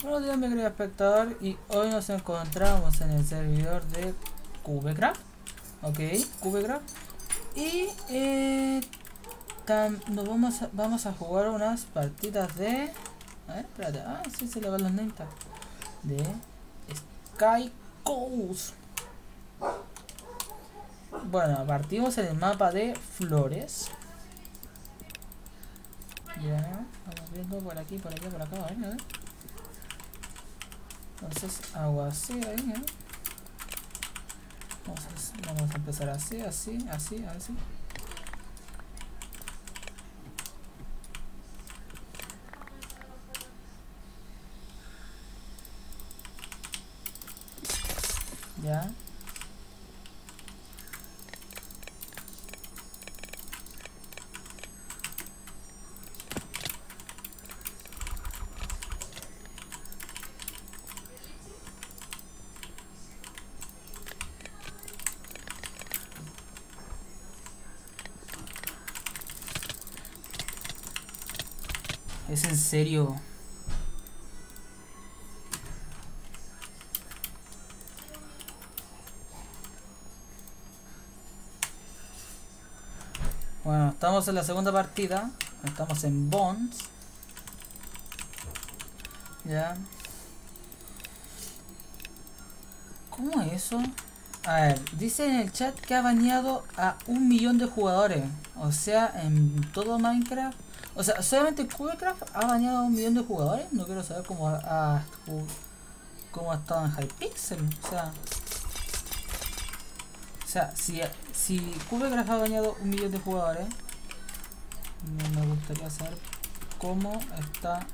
Buenos días, mi querido espectador, y hoy nos encontramos en el servidor de Cubecraft. Ok, Cubecraft. Y vamos a jugar unas partidas de... A ver, espérate, sí se le van los names tag. De Sky Coast. Bueno, partimos en el mapa de Flores. Ya, vamos viendo por aquí, por aquí, por acá, a ver. Entonces, aguacero ahí, Vamos a empezar así. Ya. Es en serio. Bueno, estamos en la segunda partida. Estamos en Bonds. Ya. ¿Cómo es eso? A ver, dice en el chat que ha baneado a 1 millón de jugadores. O sea, en todo Minecraft. O sea, solamente Cubecraft ha baneado a 1 millón de jugadores. No quiero saber cómo ha estado en Hypixel. O sea, si Cubecraft ha baneado 1 millón de jugadores, me gustaría saber cómo está.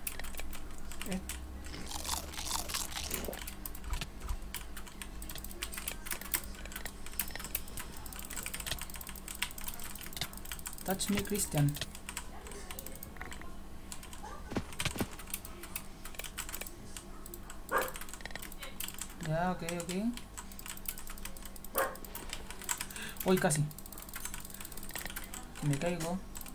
Touch me, Christian. Ya, ok. Uy, casi. Me caigo.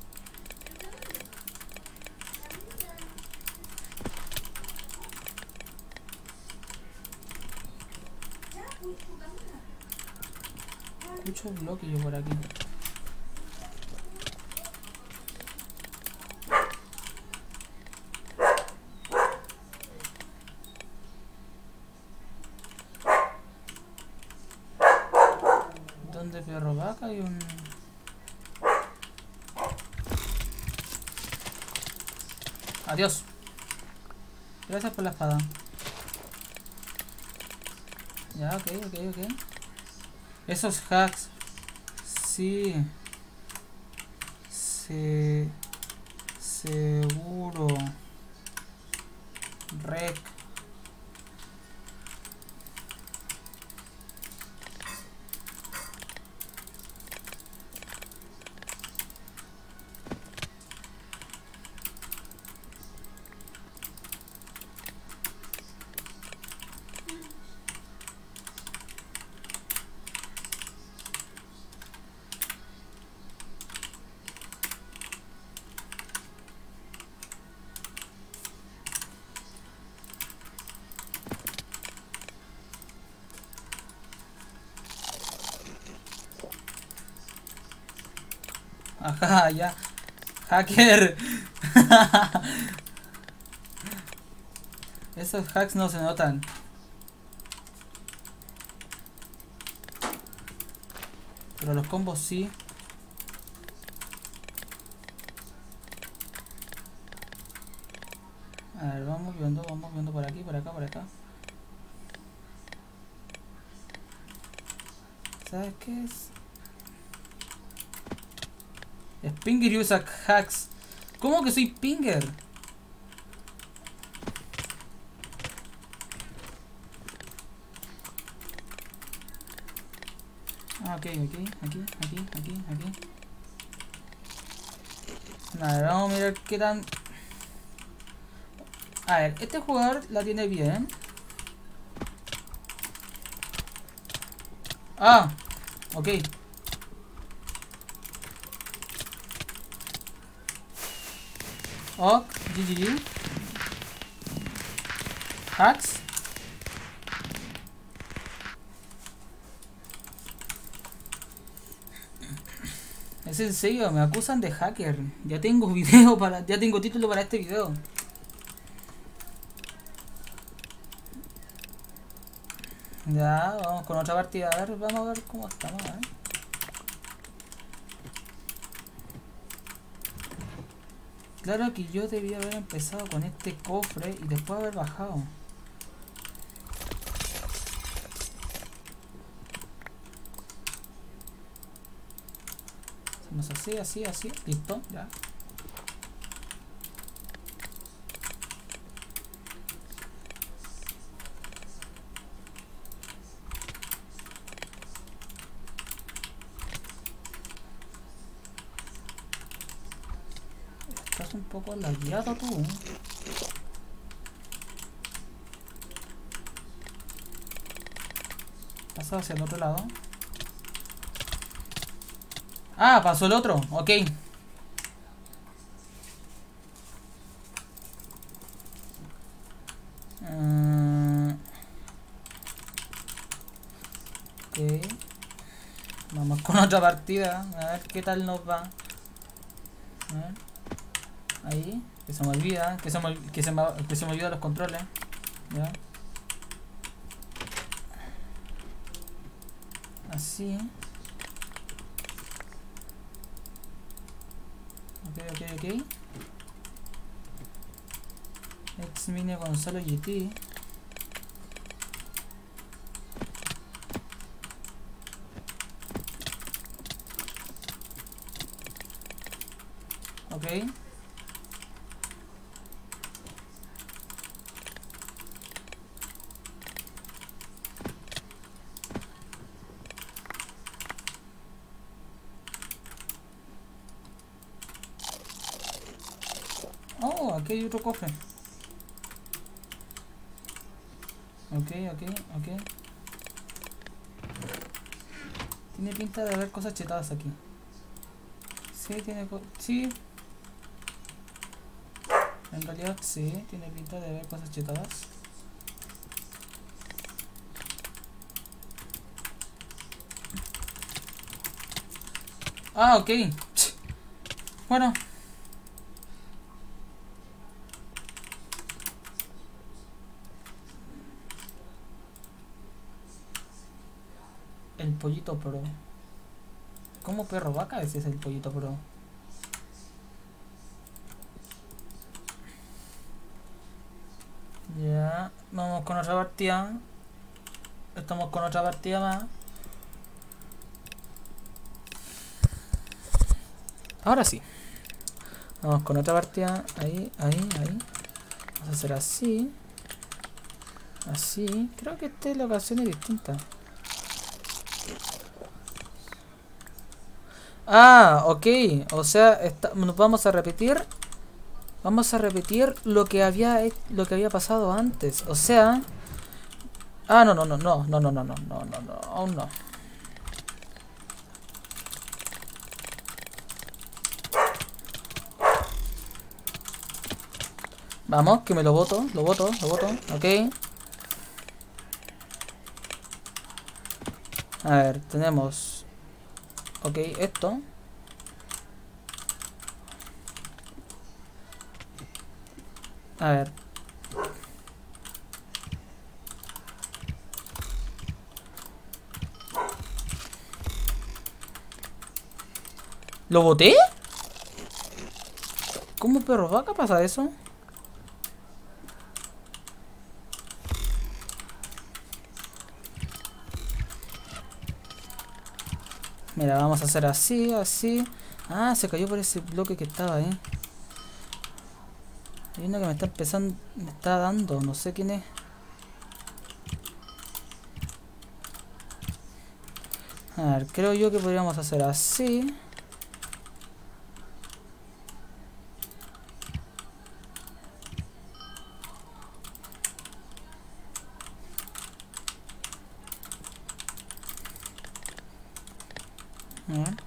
Escucho un bloque yo por aquí. ¿Dónde perro vaca? Hay un... Adiós. Gracias por la espada. Ya, ok. Esos hacks. Sí. Seguro. Rec. Ajá, ya. Hacker. Esos hacks no se notan. Pero los combos sí. A ver, vamos viendo por aquí, por acá. ¿Sabes qué es? Spinger usa hacks. ¿Cómo que soy Pinger? Ok, aquí. A ver, vamos a mirar qué tan... A ver, este jugador la tiene bien. Ok. GG. Hacks. Es en serio, me acusan de hacker. Ya tengo video para. Ya tengo título para este video. Ya, vamos con otra partida. A ver, vamos a ver cómo estamos. A ver. Claro que yo debía haber empezado con este cofre y después haber bajado. Hacemos así, así, así. Listo, ya. Estás un poco lagueado tú. Pasa hacia el otro lado. Ah, pasó el otro. Ok. Ok. Vamos con otra partida. A ver qué tal nos va. A ver. Ahí. Que se me olvida. Que se me olvidan los controles. Ya. Así. Ok. Ex-mine Gonzalo GT. Ok. Oh, aquí hay otro cofre. Ok. Tiene pinta de haber cosas chetadas aquí. Sí, sí. En realidad sí, tiene pinta de haber cosas chetadas. Ah, ok. Bueno. El pollito pro. ¿Cómo perro vaca? Ese es el pollito pro. Ya, vamos con otra partida. Estamos con otra partida más. Ahora sí. Vamos con otra partida. Ahí. Vamos a hacer así. Así. Creo que esta locación es distinta. Ah, ok. O sea, nos vamos a repetir. Vamos a repetir lo que había pasado antes. O sea. Ah, no, aún no. Vamos, que me lo voto, ok. A ver, tenemos. Ok, esto. A ver. ¿Lo boté? ¿Cómo perro vaca pasa eso? Mira, vamos a hacer así, así. Ah, se cayó por ese bloque que estaba ahí. Hay uno que me está empezando, me está dando, no sé quién es. A ver, creo yo que podríamos hacer así. A ver.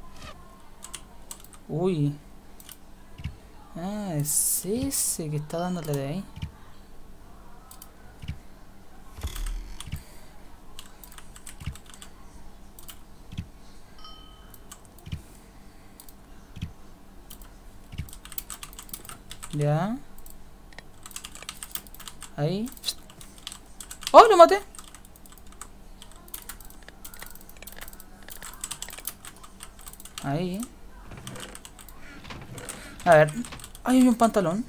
Uy. Ah, es ese que está dándole de ahí. Ya. Ahí. ¡Oh, lo maté! Ahí. A ver. Ahí hay un pantalón.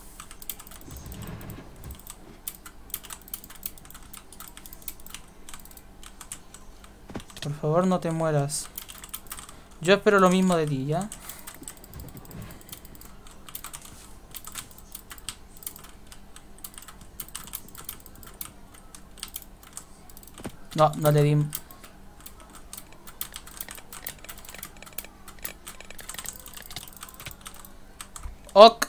Por favor, no te mueras. Yo espero lo mismo de ti, ¿ya? No, no le di. Ok.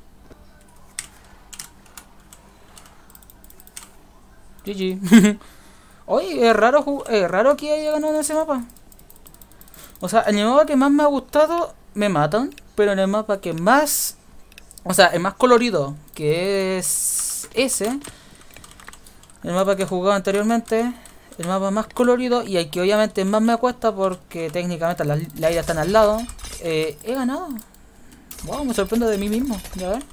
GG. Oye, es raro que haya ganado en ese mapa. O sea, en el mapa que más me ha gustado me matan, pero en el mapa que más... O sea, el más colorido, que es ese, el mapa que he jugado anteriormente, el mapa más colorido y el que obviamente más me cuesta porque técnicamente las islas están al lado, he ganado. Wow, me sorprendo de mí mismo. Ya ver.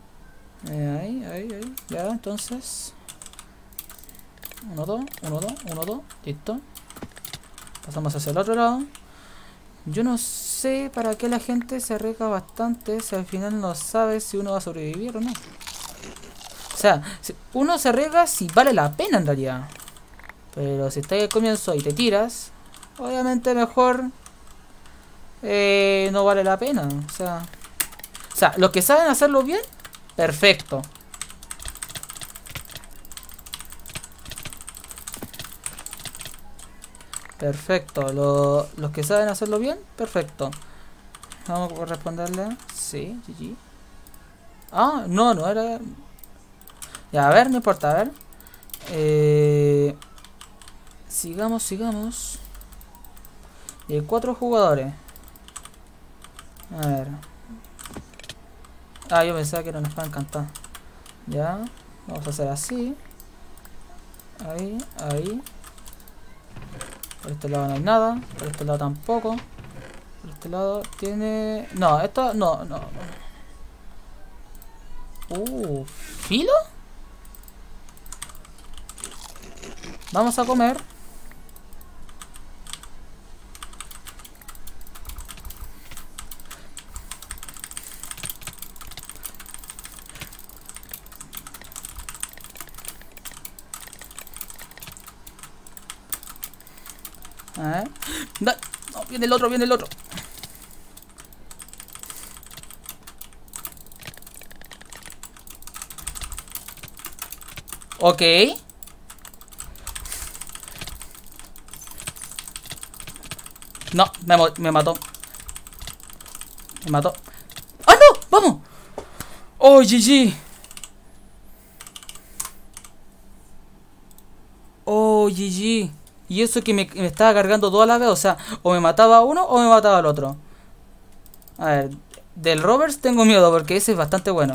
Ahí. Ya, entonces... 1, 2, 1, 2, 1, 2. Listo. Pasamos hacia el otro lado. Yo no sé para qué la gente se arriesga bastante si al final no sabe si uno va a sobrevivir o no. O sea, uno se arriesga si vale la pena en realidad. Pero si estás al comienzo y te tiras, obviamente mejor no vale la pena. O sea, los que saben hacerlo bien, perfecto. Perfecto, los que saben hacerlo bien, perfecto. Vamos a responderle. Sí, GG. Ah, no era... Ya, a ver, no importa, a ver. Sigamos. Y hay 4 jugadores. A ver. Ah, yo pensaba que era una espada encantada. Ya, vamos a hacer así. Ahí. Por este lado no hay nada. Por este lado tampoco. Por este lado tiene... No, esto... No. ¿Filo? Vamos a comer. A ver. No, viene el otro. Ok. No, me mató. Me mató. ¡Ah, no! ¡Vamos! ¡Oh, GG! ¡Oh, GG! Y eso que me estaba cargando toda la vez. O sea, o me mataba a uno o me mataba al otro. A ver, del Roberts tengo miedo porque ese es bastante bueno.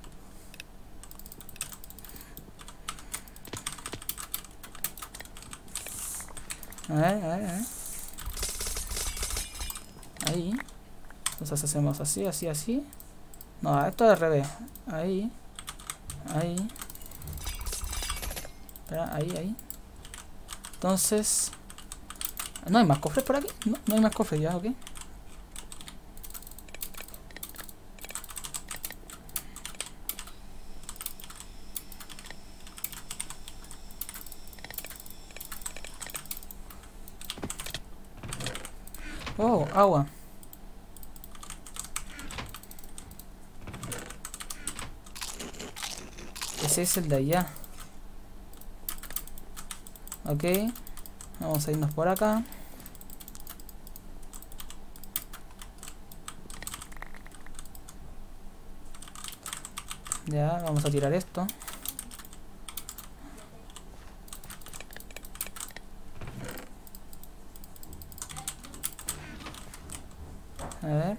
A ver. Ahí. Entonces hacemos así. No, esto es al revés. Ahí. Espera, ahí. Entonces... ¿No hay más cofres por aquí? No hay más cofres ya, ok. Oh, agua. Ese es el de allá. Ok. Vamos a irnos por acá. Ya, vamos a tirar esto. A ver.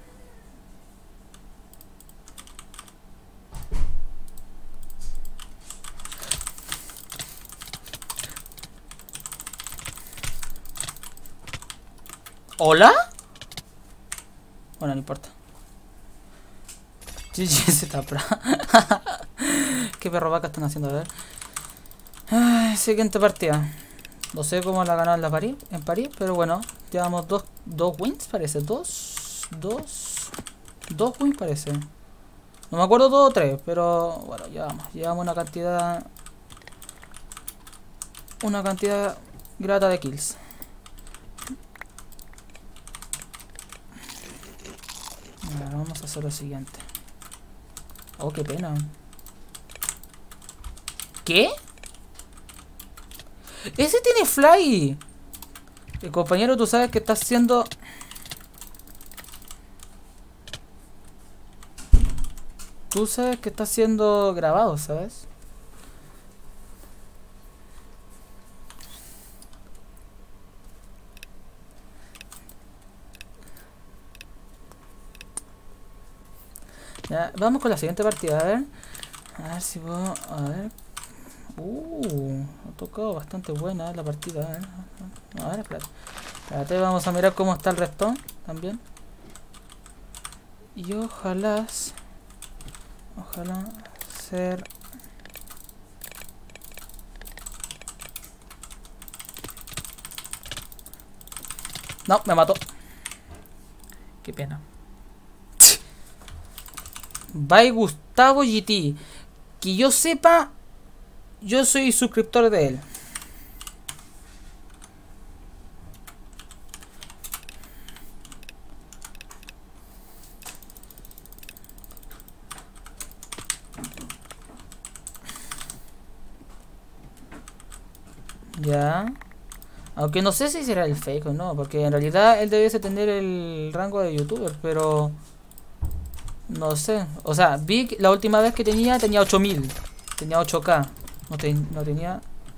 ¿Hola? Bueno, no importa. GG Tapra. ¿Qué perro vaca están haciendo? A ver. Ay, siguiente partida. No sé cómo la ganaron en París, pero bueno. Llevamos dos wins, parece. Dos wins, parece. No me acuerdo 2 o 3, pero bueno, llevamos una cantidad grata de kills. Ahora vamos a hacer lo siguiente. Oh, qué pena. ¿Qué? ¡Ese tiene fly! El compañero, tú sabes que está haciendo... Tú sabes que está siendo grabado, ¿sabes? Ya, vamos con la siguiente partida, a ver. A ver si puedo... A ver... ha tocado bastante buena la partida, a ver. A ver, espérate, vamos a mirar cómo está el resto también. Y ojalá ser... No, me mató. Qué pena. Bye Gustavo GT. Que yo sepa, yo soy suscriptor de él. Ya. Aunque no sé si será el fake o no, porque en realidad él debiese tener el rango de youtuber, pero... No sé. O sea, vi que la última vez que tenía 8000. Tenía 8K. No tenía...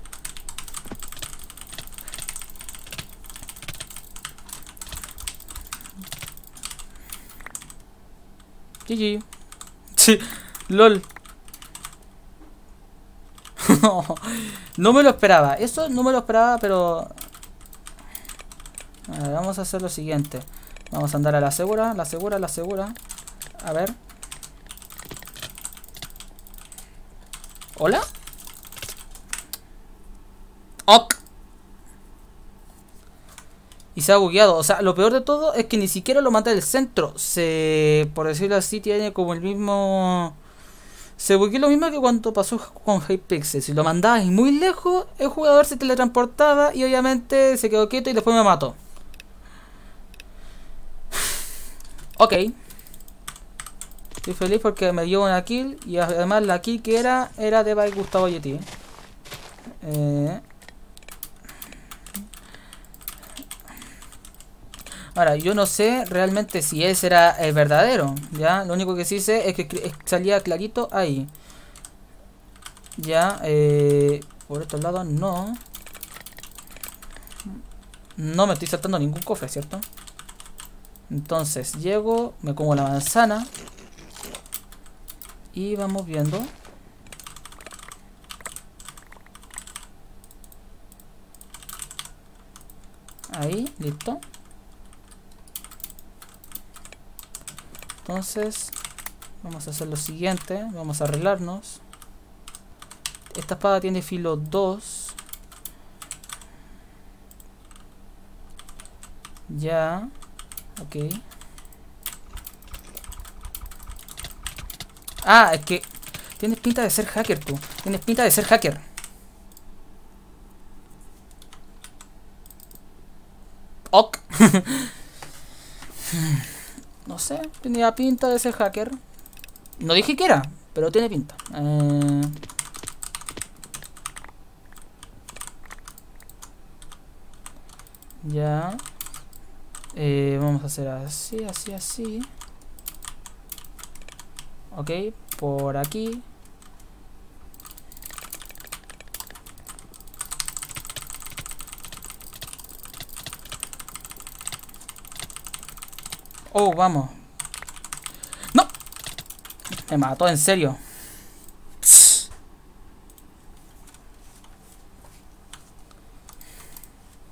GG. Sí, LOL. No me lo esperaba. Eso no me lo esperaba, pero... A ver, vamos a hacer lo siguiente. Vamos a andar a la segura. A ver. ¿Hola? Ok. Y se ha bugueado. O sea, lo peor de todo es que ni siquiera lo mata del centro. Por decirlo así, tiene como el mismo... Se bugueó lo mismo que cuando pasó con Hypixel. Si lo mandabas muy lejos, el jugador se teletransportaba y obviamente se quedó quieto y después me mató. Ok. Estoy feliz porque me dio una kill. Y además la kill que era de Bye Gustavo Yeti. Ahora, yo no sé realmente si ese era el verdadero. Ya, lo único que sí sé es que salía clarito ahí. Ya, por estos lados no. No me estoy saltando ningún cofre, ¿cierto? Entonces llego, me como la manzana. Y vamos viendo. Ahí, listo. Entonces vamos a hacer lo siguiente. Vamos a arreglarnos. Esta espada tiene filo 2. Ya. Ok. Ah, es que tienes pinta de ser hacker tú. Tienes pinta de ser hacker. Ok. No sé, tenía pinta de ser hacker. No dije que era, pero tiene pinta. Ya. Vamos a hacer así, así, así. Ok, por aquí. Oh, vamos. ¡No! Me mató, en serio.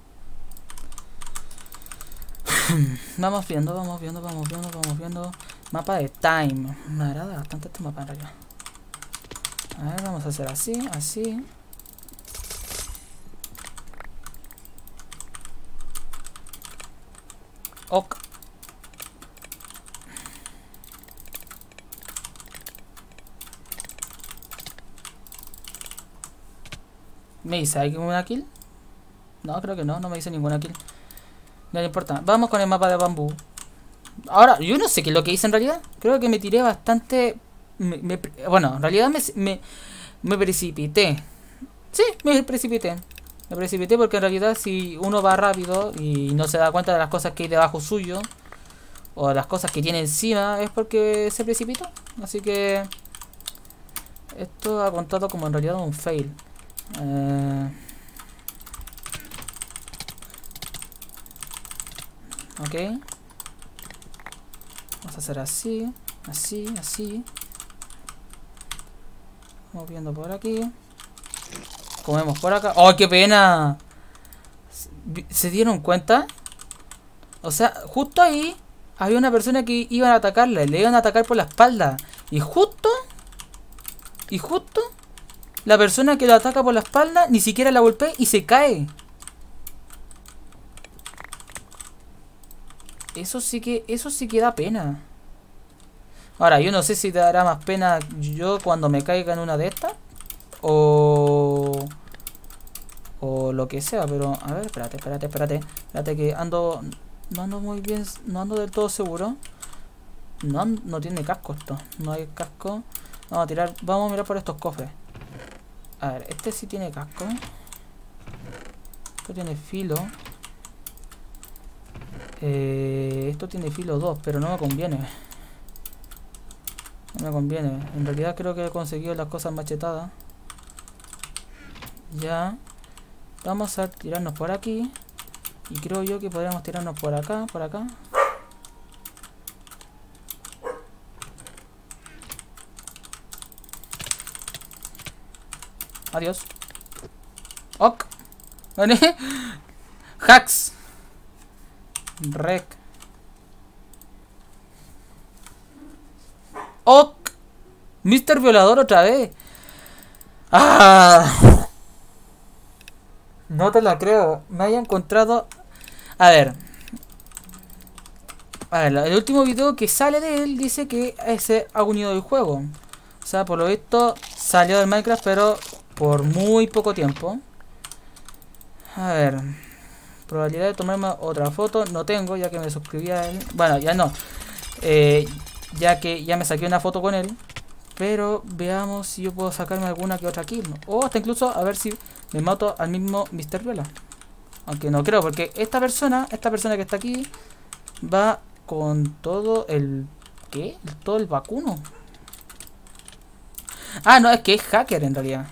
Vamos viendo. Mapa de Time. Me agrada bastante este mapa en realidad. A ver, vamos a hacer así, así. Ok. ¿Me dice alguna kill? No, creo que no, no me dice ninguna kill. No le importa. Vamos con el mapa de bambú. Ahora, yo no sé qué es lo que hice en realidad. Creo que me tiré bastante... bueno, en realidad me precipité. Sí, me precipité. Me precipité porque en realidad si uno va rápido y no se da cuenta de las cosas que hay debajo suyo, o de las cosas que tiene encima, es porque se precipitó. Así que... esto ha contado como en realidad un fail. Ok. Vamos a hacer así, así, así. Vamos viendo por aquí. Comemos por acá. ¡Oh, qué pena! ¿Se dieron cuenta? O sea, justo ahí había una persona que iban a atacarle. Le iban a atacar por la espalda. Y justo la persona que lo ataca por la espalda ni siquiera la golpea y se cae. Eso sí que da pena. Ahora, yo no sé si te dará más pena yo cuando me caiga en una de estas. O lo que sea, pero... a ver, espérate. Espérate que ando... no ando muy bien, no ando del todo seguro. No tiene casco esto. No hay casco. Vamos a tirar, vamos a mirar por estos cofres. A ver, este sí tiene casco. Esto tiene filo. Esto tiene filo 2, pero no me conviene. No me conviene. En realidad creo que he conseguido las cosas machetadas. Ya. Vamos a tirarnos por aquí. Y creo yo que podríamos tirarnos por acá, por acá. Adiós. Ok. ¿Vale? Hacks. Rec. Ok. Mr. Violador otra vez. Ah. No te la creo. Me haya encontrado. A ver. El último video que sale de él dice que se ha unido del juego. O sea, por lo visto salió del Minecraft, pero por muy poco tiempo. A ver. Probabilidad de tomarme otra foto. No tengo, ya que me suscribí a él. Bueno, ya no. Ya que ya me saqué una foto con él. Pero veamos si yo puedo sacarme alguna que otra kill. O hasta incluso a ver si me mato al mismo Mr. Viola. Aunque no creo, porque esta persona que está aquí va con todo el... ¿qué? Todo el vacuno. Ah, no, es que es hacker en realidad.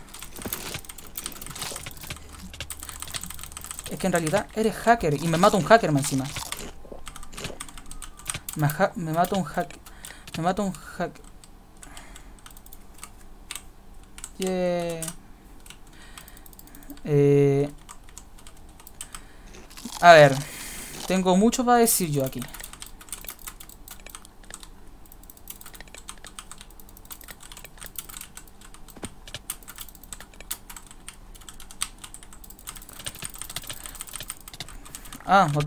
Es que en realidad eres hacker y me mata un hacker más encima. Me mata un hacker. Me mata un hacker. Yeah. A ver. Tengo mucho para decir yo aquí. Ah, ok.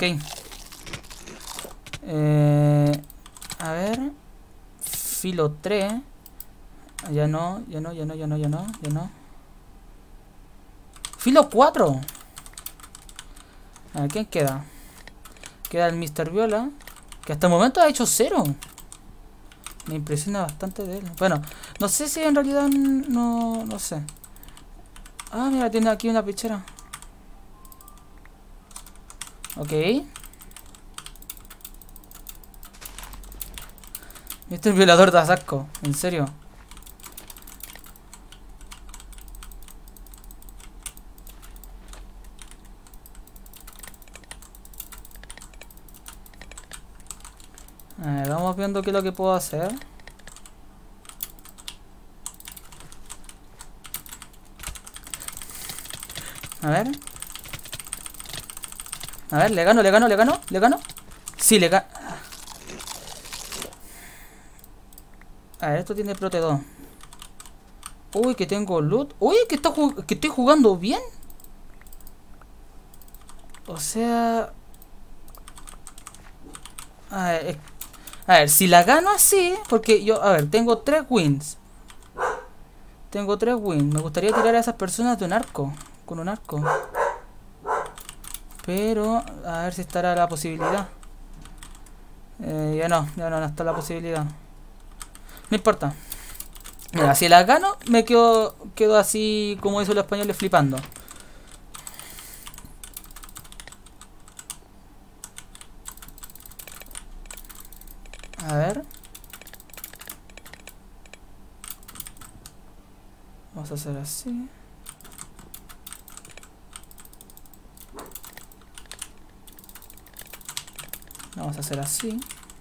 A ver. Filo 3. Ya no. Filo 4. A ver, ¿quién queda? Queda el Mr. Viola, que hasta el momento ha hecho 0. Me impresiona bastante de él. Bueno, no sé si en realidad no sé. Ah, mira, tiene aquí una pichera. Ok. Este es violador de asco, en serio. Vamos viendo qué es lo que puedo hacer. A ver. A ver, le gano. Sí, le gano. A ver, esto tiene Prote 2. Uy, que tengo loot. Uy, que estoy jugando bien. O sea... A ver, si la gano así... Porque yo, a ver, tengo 3 wins. Tengo 3 wins. Me gustaría tirar a esas personas de un arco. Con un arco. Pero, a ver si estará la posibilidad. Ya no está la posibilidad. No importa. Mira, si las gano, me quedo así como dicen los españoles, flipando. A ver. Vamos a hacer así. Vamos a hacer así.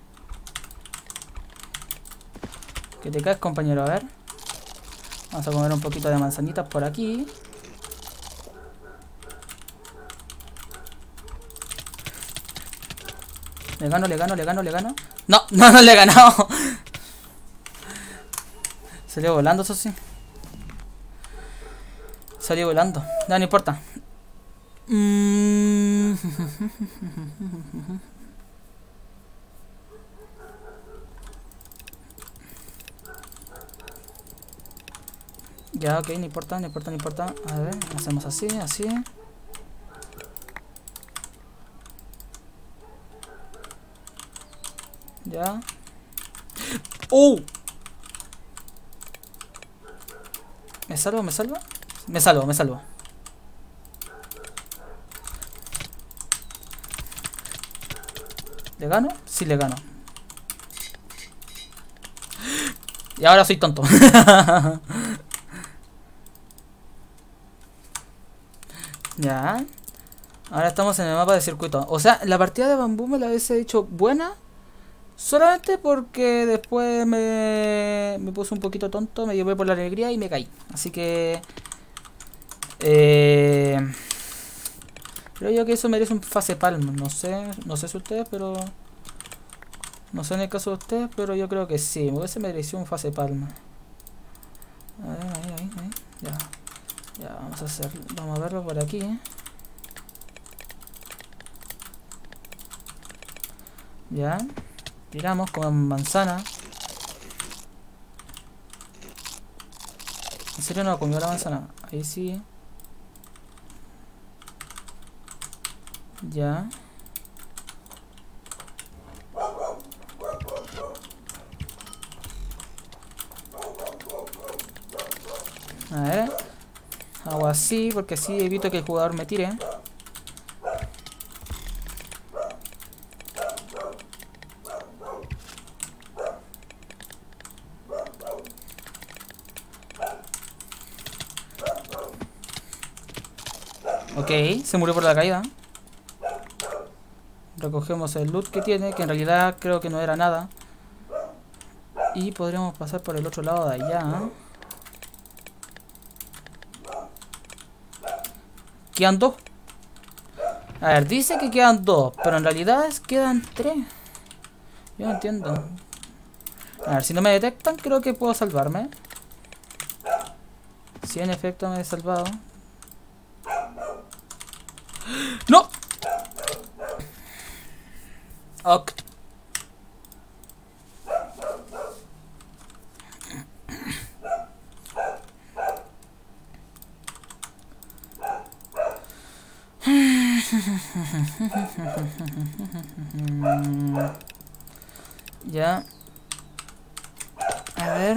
Que te caes, compañero, a ver. Vamos a comer un poquito de manzanitas por aquí. Le gano. No le he ganado. Salió volando, eso sí. Salió volando. No importa. Ya, ok, no importa. A ver, hacemos así. Ya. ¡Oh! ¿Me salvo? Me salvo. ¿Le gano? Sí, le gano. Y ahora soy tonto. Ya. Ahora estamos en el mapa de circuito. O sea, la partida de bambú me la hubiese hecho buena. Solamente porque después me puse un poquito tonto. Me llevé por la alegría y me caí. Así que... creo yo que eso merece un fase palma. No sé si ustedes, pero... No sé en el caso de ustedes, pero yo creo que sí. Me hubiese merecido un fase palma. A ver, ahí. Ya, vamos a verlo por aquí. Ya. Tiramos con manzana. ¿En serio no comió la manzana? Ahí sí. Ya. A ver. Hago así porque así evito que el jugador me tire. Ok, se murió por la caída. Recogemos el loot que tiene, que en realidad creo que no era nada. Y podríamos pasar por el otro lado de allá. Quedan 2. A ver, dice que quedan 2, pero en realidad quedan 3. Yo no entiendo. A ver, si no me detectan, creo que puedo salvarme. Si en efecto me he salvado. ¡No! Ok. Ya. A ver.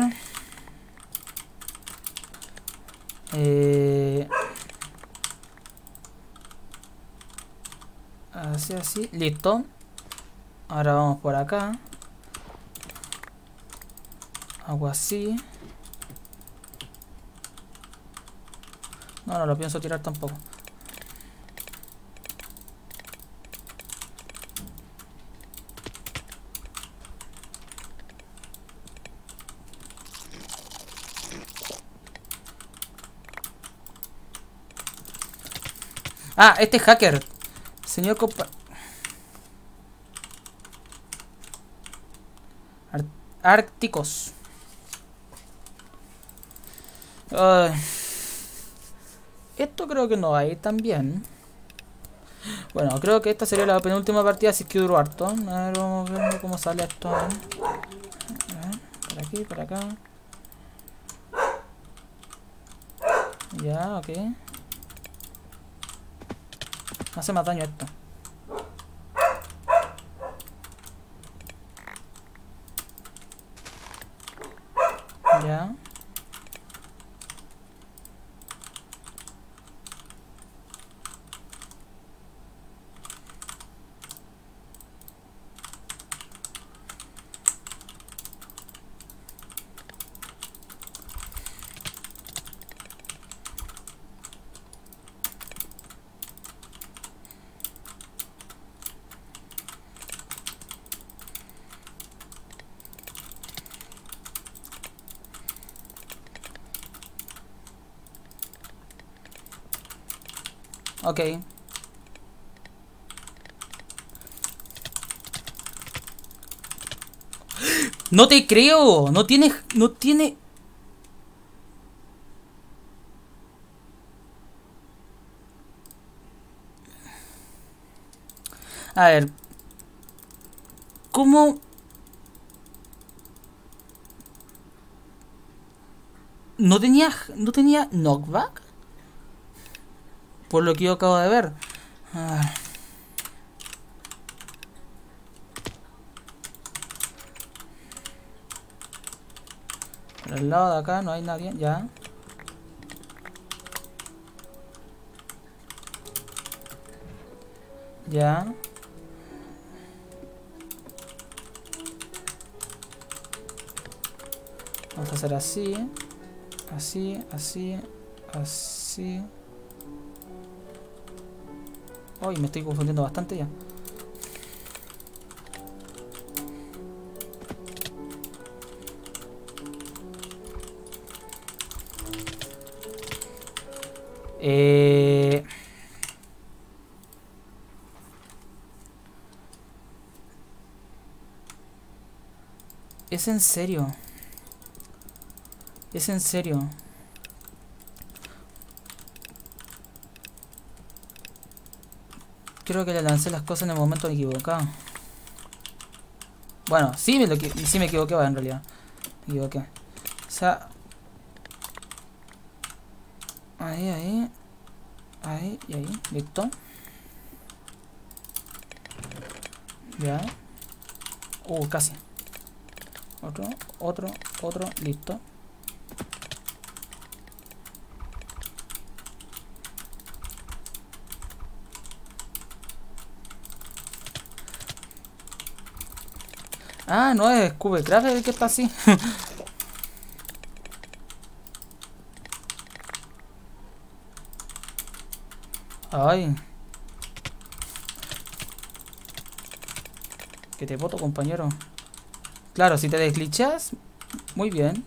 Así. Listo. Ahora vamos por acá. Hago así. No lo pienso tirar tampoco. Ah, este es hacker. Señor compa... Árticos. Ay. Esto creo que no va a ir tan bien. Bueno, creo que esta sería la penúltima partida, si es que duró harto. A ver, vamos viendo cómo sale esto. A ver, por aquí, por acá. Ya, ok. Hace más daño esto. Ya. Ok. No te creo. No tiene... No tiene... A ver. ¿Cómo? ¿No tenía knockback? Por lo que yo acabo de ver. Ah. Por el lado de acá no hay nadie, ya. Ya. Vamos a hacer así. Así, así, así. Uy, me estoy confundiendo bastante ya. Es en serio. Es en serio. Creo que le lancé las cosas en el momento equivocado. Bueno, sí me equivoqué en realidad. Me equivoqué. O sea... Ahí, ahí. Ahí y ahí. Listo. Ya. Casi. Otro. Listo. Ah, no es Cubecraft el que está así. Ay. Que te voto, compañero. Claro, si te desglitchas, muy bien.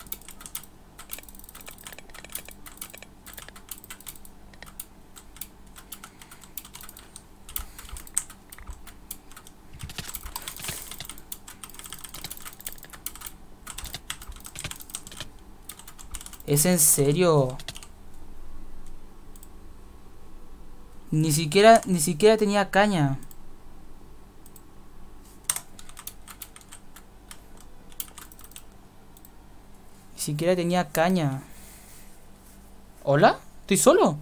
¿Es en serio? Ni siquiera tenía caña. Ni siquiera tenía caña. ¿Hola? ¿Estoy solo?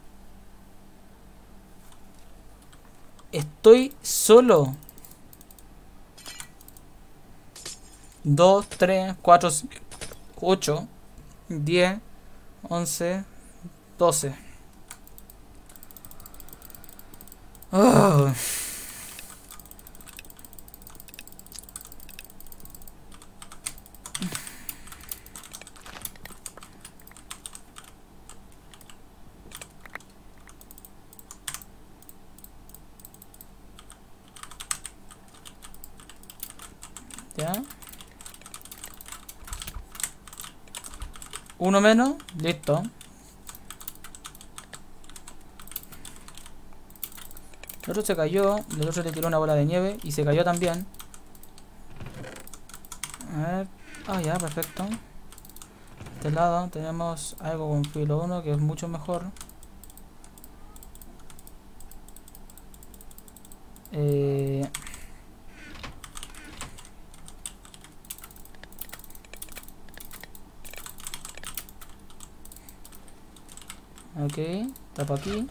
Estoy solo. 2, 3, 4, 8, 10, 11, 12. Oh. Ya. Uno menos, listo. El otro se cayó, el otro le tiró una bola de nieve y se cayó también. A ver. Ah, ya, perfecto. este lado tenemos algo con filo 1 que es mucho mejor. Ok, tapo aquí.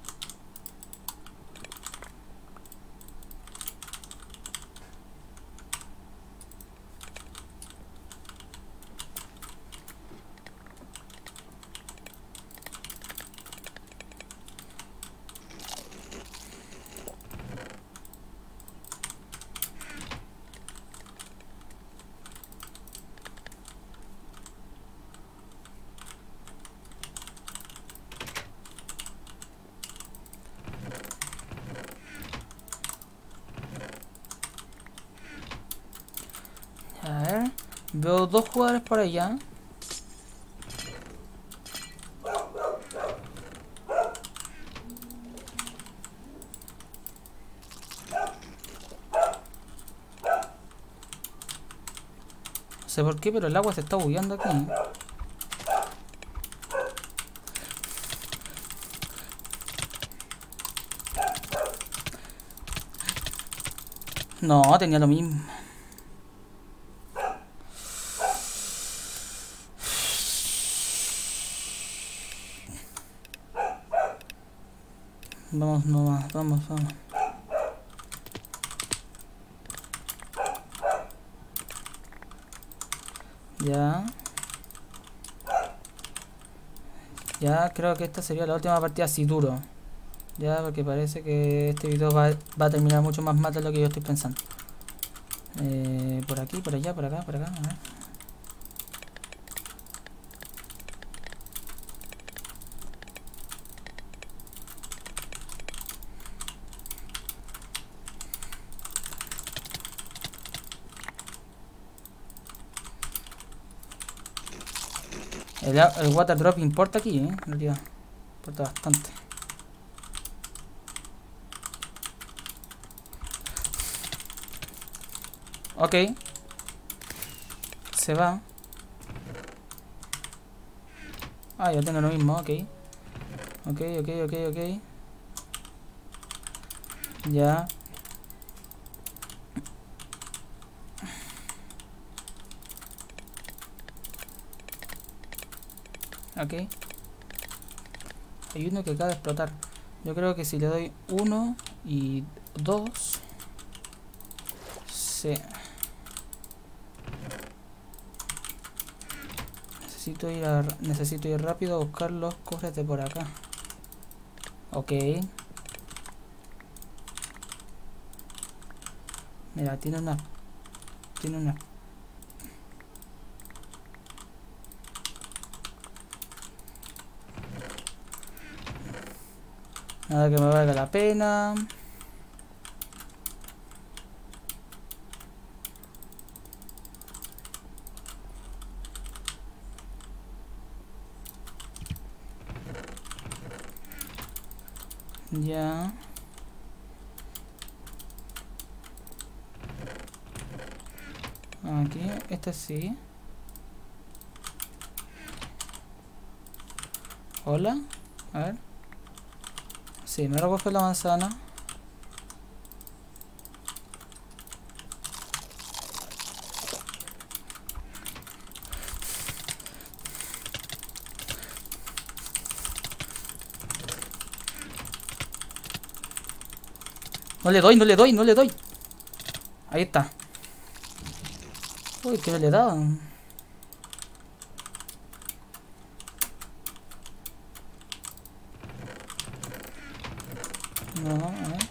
A ver, veo dos jugadores por allá. No sé por qué, pero el agua se está bugueando aquí. No, tenía lo mismo. Vamos nomás, vamos. Ya. Ya, creo que esta sería la última partida así duro. Ya, porque parece que este video va a terminar mucho más mal de lo que yo estoy pensando. Por aquí, por allá, por acá, a ver. El water drop importa aquí, en realidad. Importa bastante. Ok. Se va. Ah, yo tengo lo mismo, ok. Ok. Ya. Ok. Hay uno que acaba de explotar. Yo creo que si le doy 1 y 2 se... Necesito ir rápido a buscar los cofres de por acá. Ok. Mira, tiene una... Nada que me valga la pena. Ya. Aquí, este sí. Hola. A ver. Sí, me lo cojo la manzana. No le doy. Ahí está. Uy, que no le he dado. No, a ver.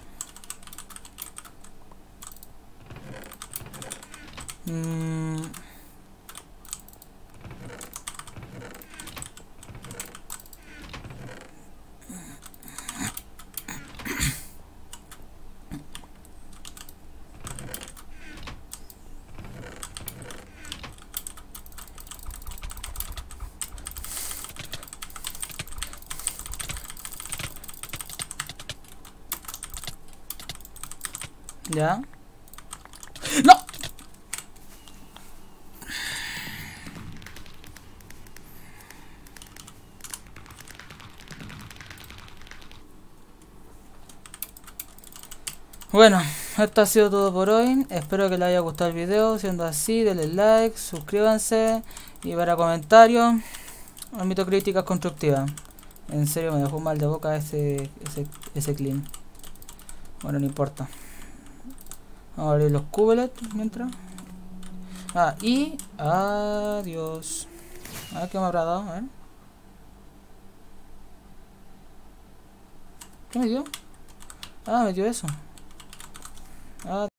Ya. ¡No! Bueno, esto ha sido todo por hoy. Espero que les haya gustado el video. Siendo así, denle like, suscríbanse. Y para comentarios, admito críticas constructivas. En serio me dejó mal de boca ese clean. Bueno, no importa. Vamos a abrir los cubelet mientras. Y adiós. A ver qué me habrá dado. A ver. ¿Qué me dio? Me dio eso.